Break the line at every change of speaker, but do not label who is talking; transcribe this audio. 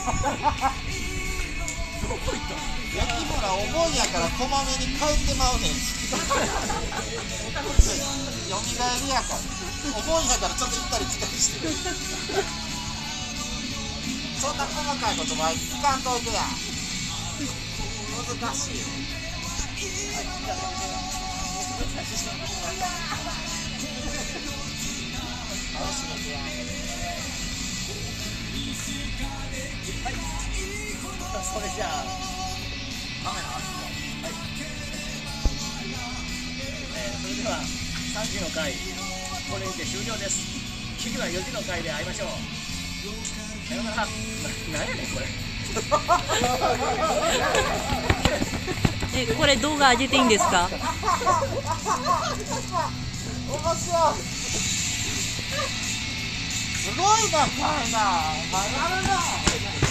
焼き村お盆やからこまめに帰ってまうねん。よみがえりやからお盆やからちょっと行ったり来たりしてる。そんな細かいことは聞かんといてや。難しい。楽しめてや。
それじゃあ
カメラあるぞ。
はい、それでは3時の回これにて終了です。次は4時の回で会いましょう。さようなら。なんやねんこれ。
これ動画上げていいんですか？
面白い。すごいな、これな。やるな。